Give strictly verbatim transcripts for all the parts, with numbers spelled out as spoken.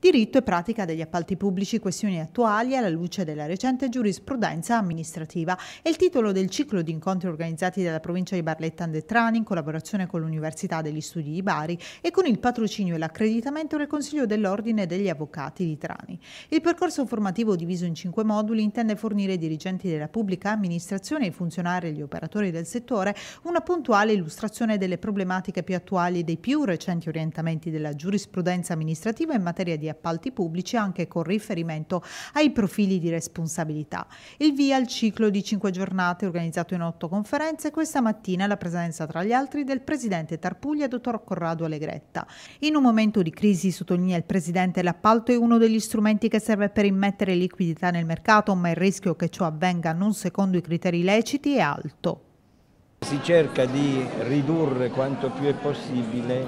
Diritto e pratica degli appalti pubblici, questioni attuali alla luce della recente giurisprudenza amministrativa. È il titolo del ciclo di incontri organizzati dalla provincia di Barletta-Andettrani in collaborazione con l'Università degli Studi di Bari e con il patrocinio e l'accreditamento del Consiglio dell'Ordine degli Avvocati di Trani. Il percorso formativo, diviso in cinque moduli, intende fornire ai dirigenti della pubblica amministrazione, ai funzionari e agli operatori del settore una puntuale illustrazione delle problematiche più attuali e dei più recenti orientamenti della giurisprudenza amministrativa in materia di appalti pubblici, anche con riferimento ai profili di responsabilità. Il via al ciclo di cinque giornate organizzato in otto conferenze, questa mattina la presenza tra gli altri del presidente Tarpuglia, dottor Corrado Allegretta. In un momento di crisi, sottolinea il presidente, l'appalto è uno degli strumenti che serve per immettere liquidità nel mercato, ma il rischio che ciò avvenga non secondo i criteri leciti è alto. Si cerca di ridurre quanto più è possibile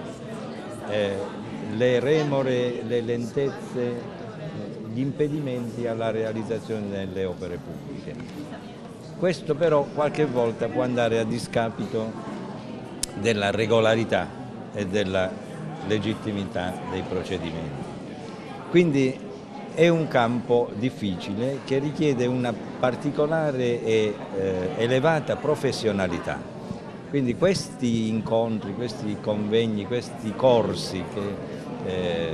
eh, le remore, le lentezze, gli impedimenti alla realizzazione delle opere pubbliche. Questo però qualche volta può andare a discapito della regolarità e della legittimità dei procedimenti. Quindi è un campo difficile che richiede una particolare e eh, elevata professionalità. Quindi questi incontri, questi convegni, questi corsi che eh,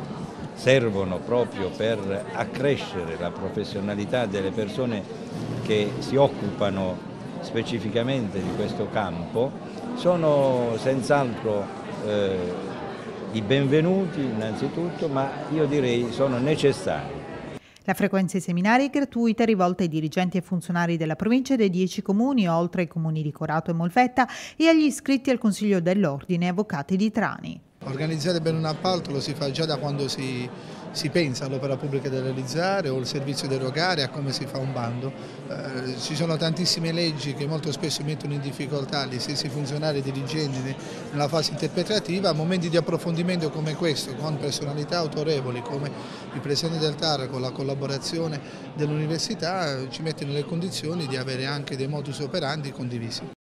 servono proprio per accrescere la professionalità delle persone che si occupano specificamente di questo campo, sono senz'altro eh, i benvenuti innanzitutto, ma io direi sono necessari. La frequenza ai seminari è gratuita e rivolta ai dirigenti e funzionari della provincia e dei dieci comuni, oltre ai comuni di Corato e Molfetta, e agli iscritti al Consiglio dell'Ordine Avvocati di Trani. Organizzare bene un appalto lo si fa già da quando si, si pensa all'opera pubblica da realizzare o il servizio da erogare, a come si fa un bando. Eh, ci sono tantissime leggi che molto spesso mettono in difficoltà gli stessi funzionari e dirigenti nella fase interpretativa. Momenti di approfondimento come questo, con personalità autorevoli come il Presidente del T A R, con la collaborazione dell'Università, ci mettono nelle condizioni di avere anche dei modus operandi condivisi.